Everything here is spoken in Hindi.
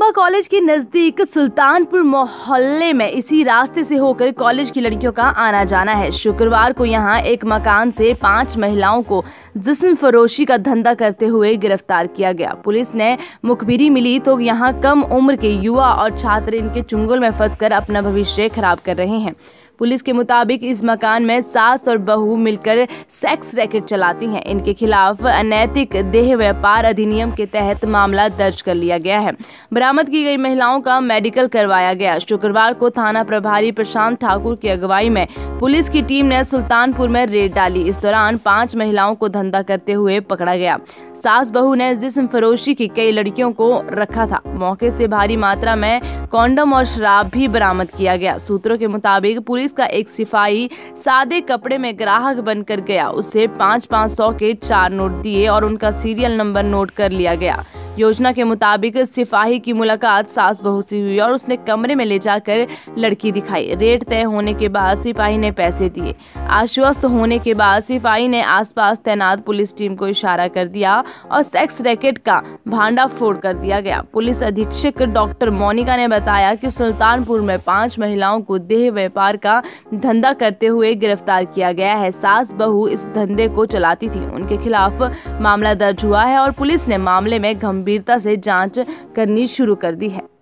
युवा कॉलेज के नजदीक सुल्तानपुर मोहल्ले में इसी रास्ते से होकर कॉलेज की लड़कियों का आना जाना है। शुक्रवार को यहां एक मकान से 5 महिलाओं को जिस्म फरोशी का धंधा करते हुए गिरफ्तार किया गया। पुलिस ने मुखबिरी मिली तो यहां कम उम्र के युवा और छात्र इनके चुंगल में फंसकर अपना भविष्य खराब कर रहे हैं। पुलिस के मुताबिक इस मकान में सास और बहू मिलकर सेक्स रैकेट चलाती हैं। इनके खिलाफ अनैतिक देह व्यापार अधिनियम के तहत मामला दर्ज कर लिया गया है। बरामद की गई महिलाओं का मेडिकल करवाया गया। शुक्रवार को थाना प्रभारी प्रशांत ठाकुर की अगुवाई में पुलिस की टीम ने सुल्तानपुर में रेड डाली। इस दौरान 5 महिलाओं को धंधा करते हुए पकड़ा गया। सास बहू ने जिस्म फरोशी की कई लड़कियों को रखा था। मौके से भारी मात्रा में कॉन्डम और शराब भी बरामद किया गया। सूत्रों के मुताबिक पुलिस का एक सिपाही सादे कपड़े में ग्राहक बनकर गया। उसे 500-500 के 4 नोट दिए और उनका सीरियल नंबर नोट कर लिया गया। योजना के मुताबिक सिपाही की मुलाकात सास बहू से हुई और उसने कमरे में ले जाकर लड़की दिखाई। रेट तय होने के बाद सिपाही ने पैसे दिए। आश्वस्त होने के बाद सिपाही ने आसपास तैनात पुलिस टीम को इशारा कर दिया और सेक्स रैकेट का भांडाफोड़ कर दिया गया। पुलिस अधीक्षक डॉक्टर मोनिका ने बताया कि सुल्तानपुर में 5 महिलाओं को देह व्यापार का धंधा करते हुए गिरफ्तार किया गया है। सास बहू इस धंधे को चलाती थी। उनके खिलाफ मामला दर्ज हुआ है और पुलिस ने मामले में गंभीरता से जांच करनी शुरू कर दी है।